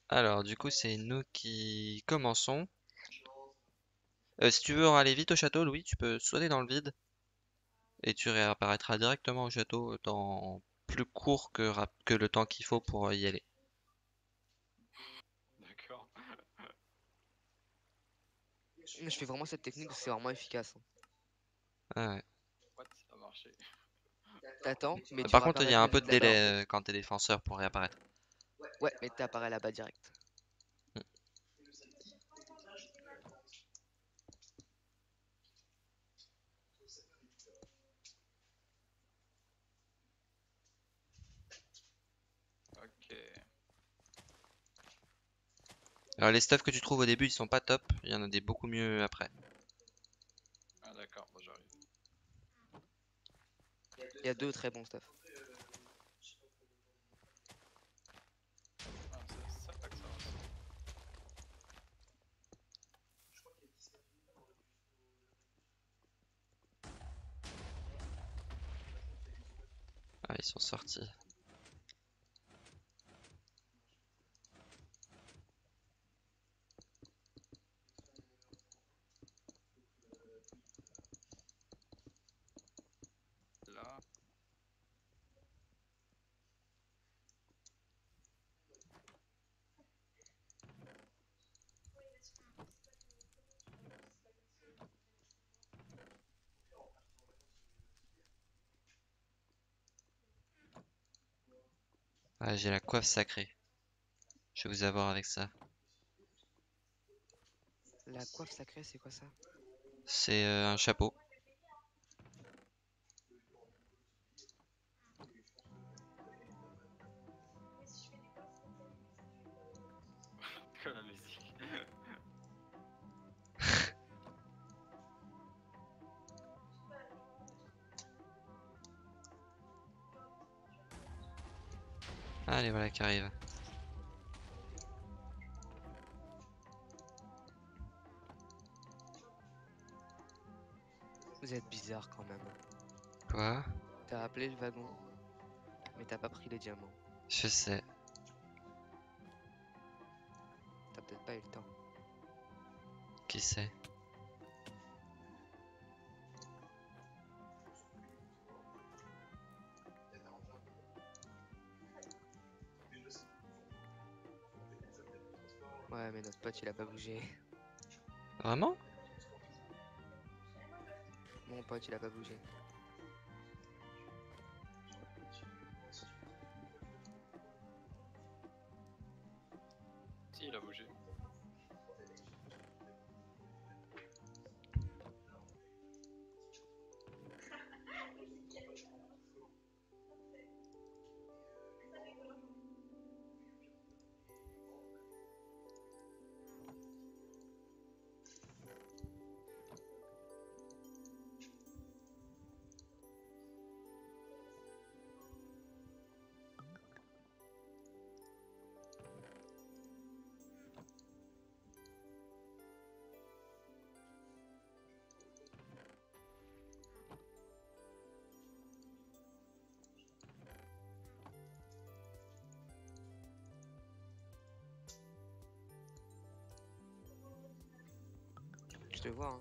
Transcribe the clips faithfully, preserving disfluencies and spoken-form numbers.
Alors, du coup, c'est nous qui commençons. Euh, si tu veux aller vite au château, Louis, tu peux sauter dans le vide et tu réapparaîtras directement au château dans plus court que, rap- que le temps qu'il faut pour y aller. D'accord. Je fais vraiment cette technique, c'est vraiment efficace, hein. Ah ouais. What? Ça a marché. T'attends, mais tu Par contre, il y réapparais a un très peu de vite là-bas, hein. délai euh, quand t'es défenseur pour réapparaître. Ouais, mais t'apparais là-bas direct. Hmm. Ok. Alors, les stuffs que tu trouves au début, ils sont pas top. Il y en a des beaucoup mieux après. Ah d'accord, bon j'arrive. Il y a deux très bons stuff. Ah, c'est ça pas que ça va. Ah, ils sont sortis. Là. Ah, j'ai la coiffe sacrée. Je vais vous avoir avec ça. La coiffe sacrée, c'est quoi ça? C'est euh, un chapeau. Que la musique. Allez, voilà qui arrive. Vous êtes bizarre quand même. Quoi? T'as appelé le wagon, mais t'as pas pris les diamants. Je sais. T'as peut-être pas eu le temps. Qui sait? Ouais, mais notre pote il a pas bougé. Vraiment? Mon pote il a pas bougé. Si, il a bougé. Je te vois, hein.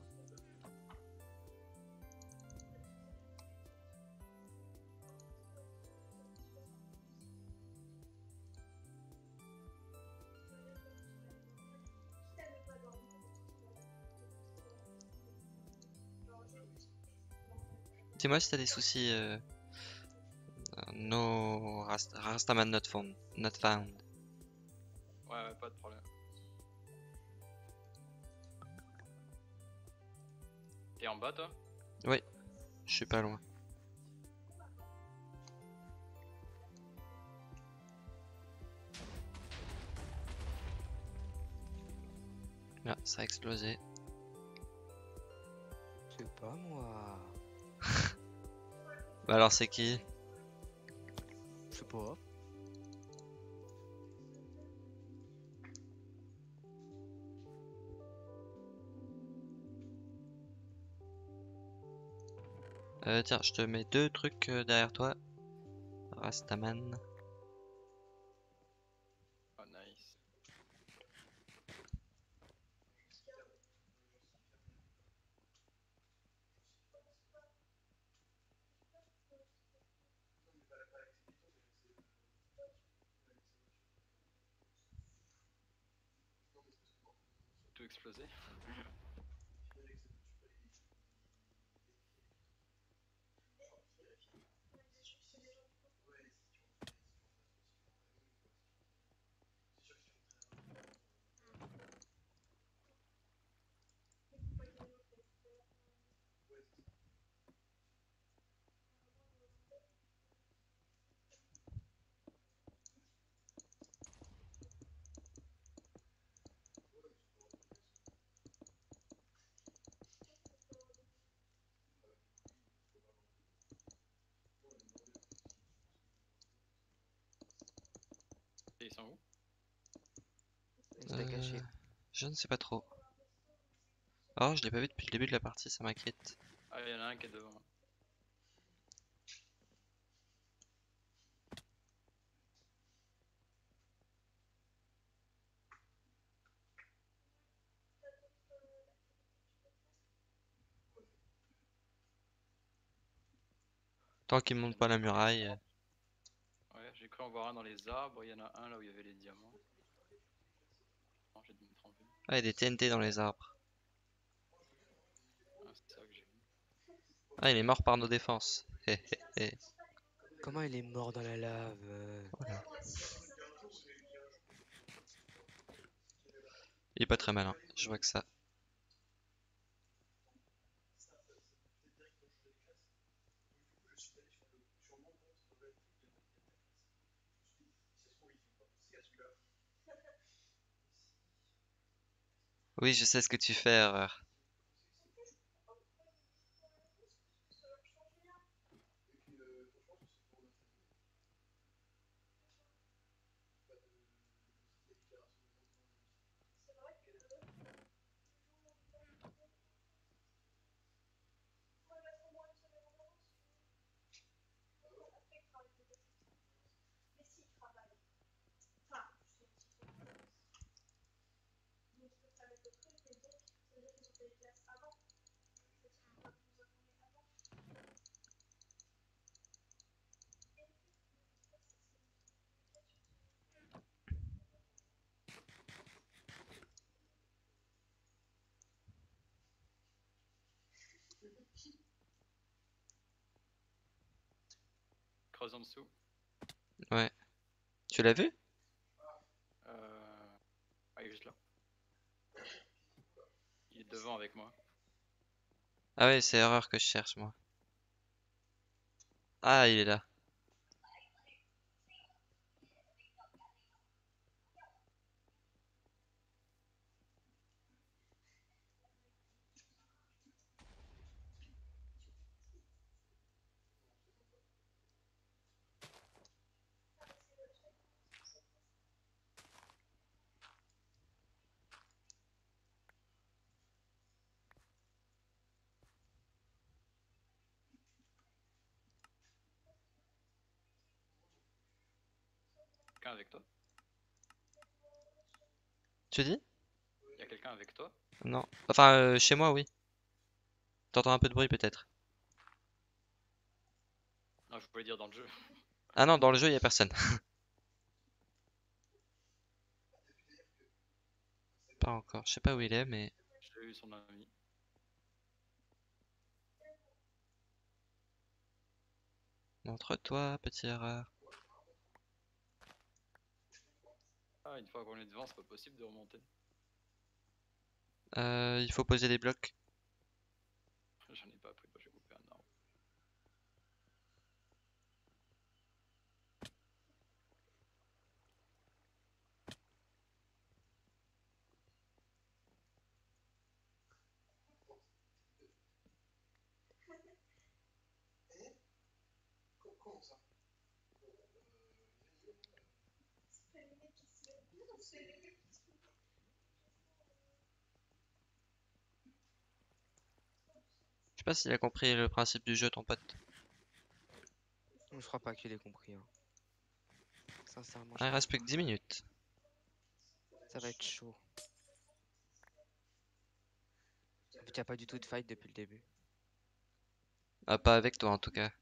Dis-moi si t'as des soucis. Euh... No Rast- Rastaman not found. Not found. Ouais, ouais, pas de problème. T'es en bas toi? Oui, je suis pas loin. Ah, ça a explosé. C'est pas moi. Bah alors c'est qui? Je sais pas. Euh, tiens, je te mets deux trucs euh, derrière toi. Rastaman. Oh nice. tout exploser. Et ils sont où? Il s'était caché. Euh, je ne sais pas trop. Oh, je l'ai pas vu depuis le début de la partie, ça m'inquiète. Ah, il y en a un qui est devant. Tant qu'il monte pas la muraille. Ouais, j'ai cru en voir un dans les arbres. Il y en a un là où il y avait les diamants. Non, j'ai dû me tromper. Ah, il y a des T N T dans les arbres. Ah, c'est ça que j'ai vu. Ah, il est mort par nos défenses. Hé, hé, hé. Comment il est mort dans la lave? euh Voilà. Il est pas très malin, je vois que ça. Oui, je sais ce que tu fais, erreur. Creuse en dessous. Ouais. Tu l'as vu? Euh... Ah, il est juste là. Il est devant avec moi. Ah ouais, c'est erreur que je cherche, moi. Ah, il est là. Quelqu'un avec toi? Tu dis? Il y a quelqu'un avec toi? Non. Enfin, euh, chez moi, oui. T'entends un peu de bruit, peut-être. Non, je voulais dire dans le jeu. Ah non, dans le jeu, il y a personne. Pas encore. Je sais pas où il est, mais... J'ai eu son ami. Montre-toi, petit erreur. Ah, une fois qu'on est devant, c'est pas possible de remonter. Euh, il faut poser des blocs. J'en ai pas appris, moi j'ai coupé un arbre. Je sais pas s'il a compris le principe du jeu, ton pote. Je crois pas qu'il ait compris. hein. Sincèrement, je Ah, il crois reste plus que dix minutes. ça va être chaud. En plus, y a pas du tout de fight depuis le début. Ah, pas avec toi, en tout cas.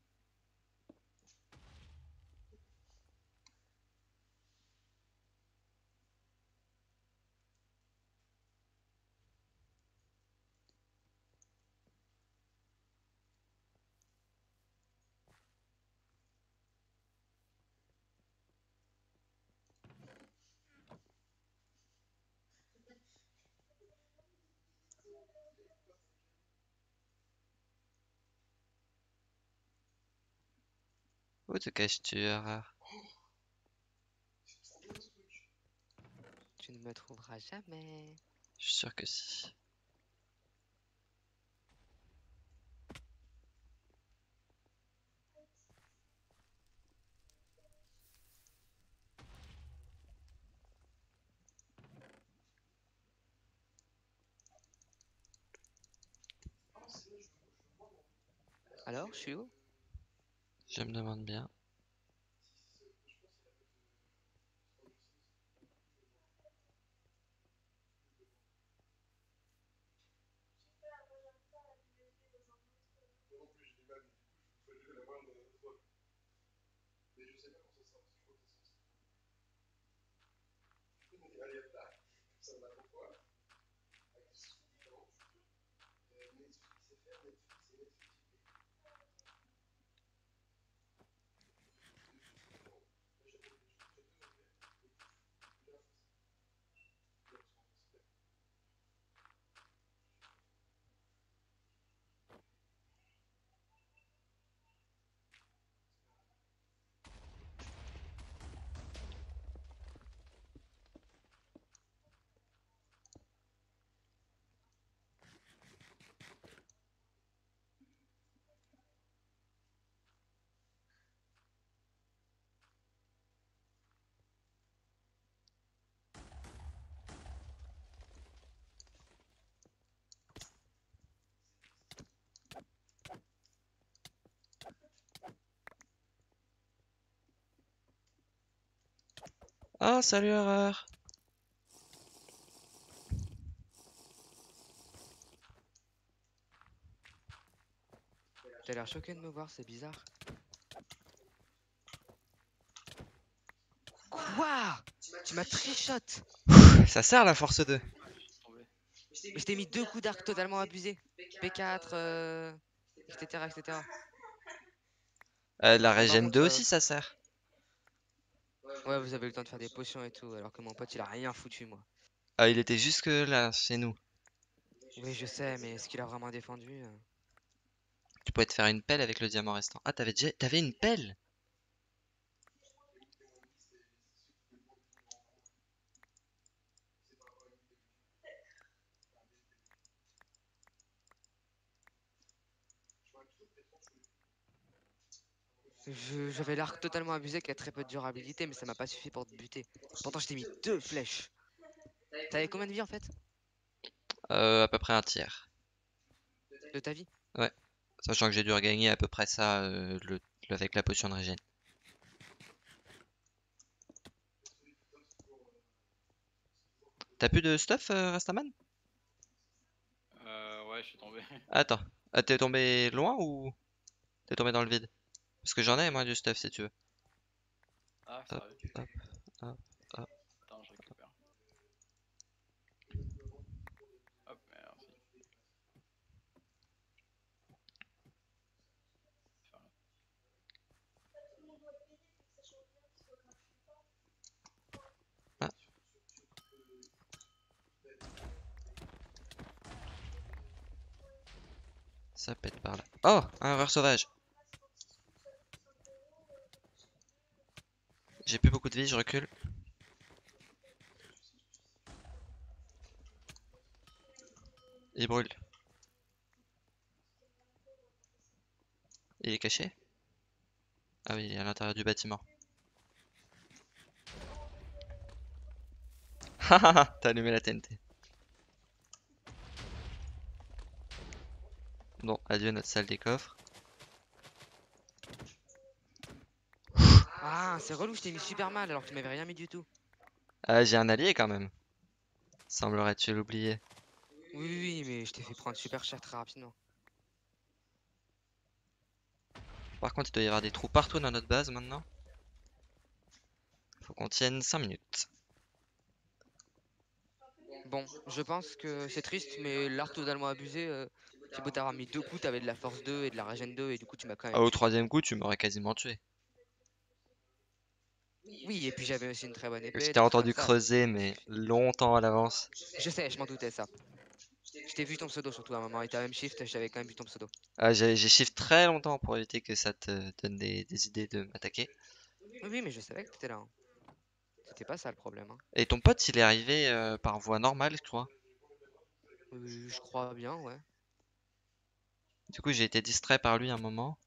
Où te caches-tu, Erreur? Tu ne me trouveras jamais. Je suis sûr que si. Alors, je suis où? Je me demande bien. Ah, salut, Erreur! T'as l'air choqué de me voir, c'est bizarre. Quoi? Tu m'as trichot! Ça sert la force deux. Laisse tomber. Mais je t'ai mis deux coups d'arc totalement abusés. P quatre, euh, et cetera, et cetera. Euh, la Bon, par régène deux contre, euh, aussi, ça sert. ouais, vous avez eu le temps de faire des potions et tout, alors que mon pote, il a rien foutu, moi. Ah, il était jusque là, chez nous. Oui, je sais, mais est-ce qu'il a vraiment défendu? euh Tu pouvais te faire une pelle avec le diamant restant. Ah, t'avais déjà... T'avais une pelle? Je- J'avais l'arc totalement abusé qui a très peu de durabilité, mais ça m'a pas suffi pour te buter. Pourtant, je t'ai mis deux flèches. T'avais combien de vie en fait? Euh, à peu près un tiers. De ta vie? Ouais. Sachant que j'ai dû regagner à peu près ça euh, le... le- avec la potion de régène. T'as plus de stuff, euh, Rastaman? Euh, ouais, je suis tombé. Attends. Ah, t'es tombé loin ou t'es tombé dans le vide? Parce que j'en ai, moi, du stuff, si tu veux. Ah, Hop, sérieux? hop, hop, hop. Attends, je récupère. Hop, merci. Faire un- Ah, ça pète par là. Oh, un horreur sauvage. J'ai plus beaucoup de vie, je recule. Il brûle. Il est caché? Ah oui, il est à l'intérieur du bâtiment. Hahaha, t'as allumé la T N T. Bon, adieu notre salle des coffres. Ah, c'est relou, je t'ai mis super mal alors que tu m'avais rien mis du tout. Ah, j'ai un allié quand même. Semblerait-tu l'oublier. Oui, oui, oui, mais je t'ai fait prendre super cher très rapidement. Par contre, il doit y avoir des trous partout dans notre base maintenant. Faut qu'on tienne cinq minutes. Bon, je pense que c'est triste, mais l'arc totalement abusé, euh, c'est beau t'avoir mis deux coups, t'avais de la force deux et de la régène deux, et du coup tu m'as quand Ah, même au tué. troisième coup, tu m'aurais quasiment tué. Oui, et puis j'avais aussi une très bonne Je épée, t'ai des trucs comme entendu ça, donc creuser, ça mais suffit. longtemps à l'avance. Je sais, je m'en doutais ça. Je t'ai vu ton pseudo surtout à un moment, et t'as même shift, j'avais quand même vu ton pseudo. Ah, j'ai j'ai shift très longtemps pour éviter que ça te donne des, des idées de m'attaquer. Oui, oui, mais je savais que t'étais là, hein. C'était pas ça le problème, hein. Et ton pote, il est arrivé euh, par voie normale, je crois. Euh, je crois bien, ouais. Du coup, j'ai été distrait par lui un moment.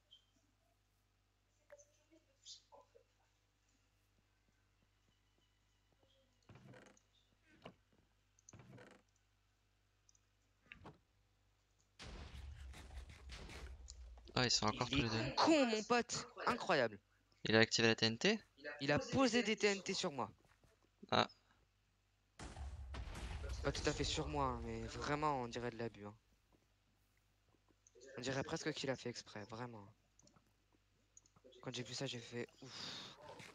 Ah, ils sont encore tous Il les deux. est con, mon pote. Incroyable. Il a activé la T N T? Il a posé des T N T sur moi. Ah, Pas tout à fait sur moi, hein, mais vraiment, on dirait de l'abus, hein. On dirait presque qu'il a fait exprès, vraiment. Quand j'ai vu ça, j'ai fait ouf.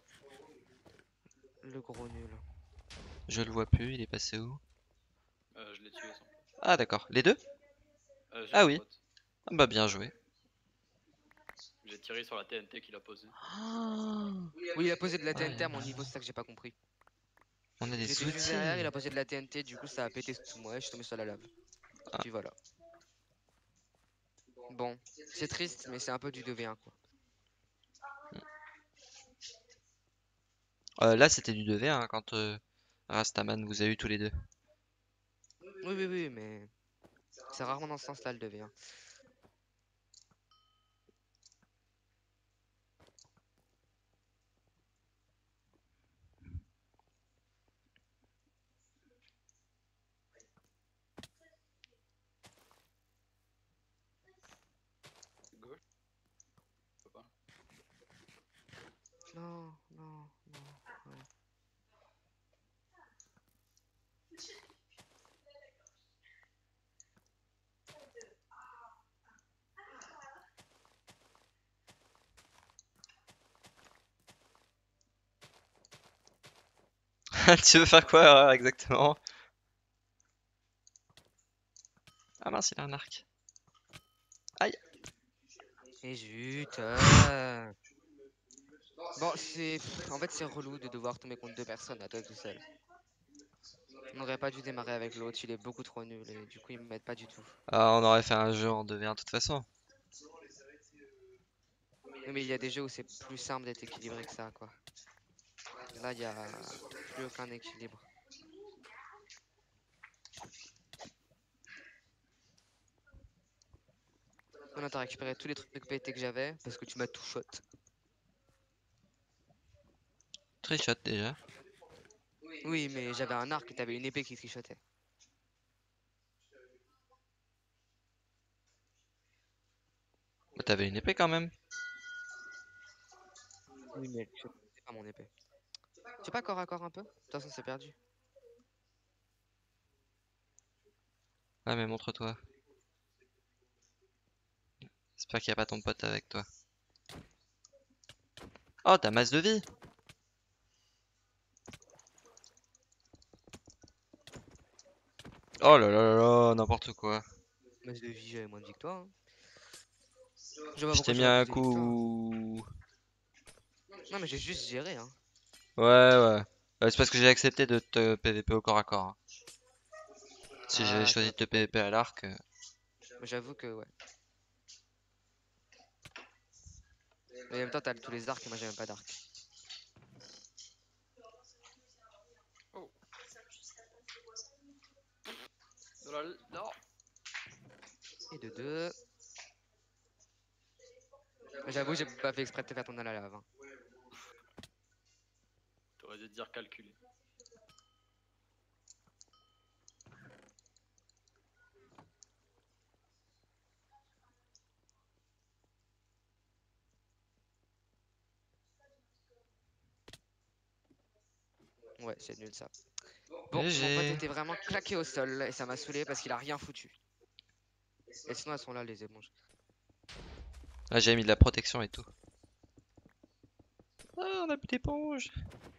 Le gros nul. je le vois plus, il est passé où? Euh, je l'ai tué son. Ah, d'accord. Les deux? Euh, juste Ah son oui. pote. Ah bah bien joué. J'ai tiré sur la T N T qu'il a posée. Oui, il a posé de la Aïe, T N T à aïe, mon aïe. niveau, c'est ça que j'ai pas compris. On a des J'étais juste derrière, il outils. a posé de la T N T, du coup ça a pété sous moi et je suis tombé sur la lave. Ah. Puis voilà. Bon, c'est triste, mais c'est un peu du deux v un quoi. Euh, là, c'était du deux v un quand euh, Rastaman vous a eu tous les deux. Oui, oui, oui, mais c'est rarement dans ce sens-là le deux v un. Gauche? Je peux pas. Non, non, non, non. Tu veux faire quoi euh, exactement? Ah mince, il a un arc. Aïe. Et zut. euh. Bon, c'est. En fait, c'est relou de devoir tomber contre deux personnes à toi tout seul. On n'aurait pas dû démarrer avec l'autre, il est beaucoup trop nul et du coup, il m'aide pas du tout. Ah, on aurait fait un jeu en deux v un de toute façon. Oui, mais il y a des jeux où c'est plus simple d'être équilibré que ça, quoi. Là, il y a plus aucun équilibre. Maintenant, t'as récupéré tous les trucs pétés que j'avais parce que tu m'as tout shot. Trichote déjà. Oui, mais j'avais un arc et t'avais une épée qui trichotait. Bah, t'avais une épée quand même. Oui, mais c'est pas mon épée. Tu sais pas corps à corps un peu? De toute façon, c'est perdu. Ah mais montre-toi. J'espère qu'il n'y a pas ton pote avec toi. Oh, t'as masse de vie. Oh là là là là, n'importe quoi. Masse de vie, j'avais moins de vie que toi, hein. Je sais pas Je pourquoi t'ai mis j'aurais un plus de vie que toi, hein. coup. Non, mais j'ai juste géré, hein. Ouais, ouais. Euh, c'est parce que j'ai accepté de te P V P au corps à corps, hein. Si j'avais Ah, ça choisi m'a de te fait pas. P V P à l'arc. euh, Mais j'avoue que, ouais. Mais en même temps, t'as tous les arcs et moi, j'ai même pas d'arc. Oh. De la... Non. Et de deux. J'avoue, j'ai pas fait exprès de te faire tourner à la lave, hein. T'aurais dû dire calculer. Ouais, c'est nul ça. Bon, mon pote G G. était vraiment claqué au sol et ça m'a saoulé parce qu'il a rien foutu. Et sinon, elles sont là, les éponges. Ah, j'ai mis de la protection et tout. Ah, on a plus d'éponge.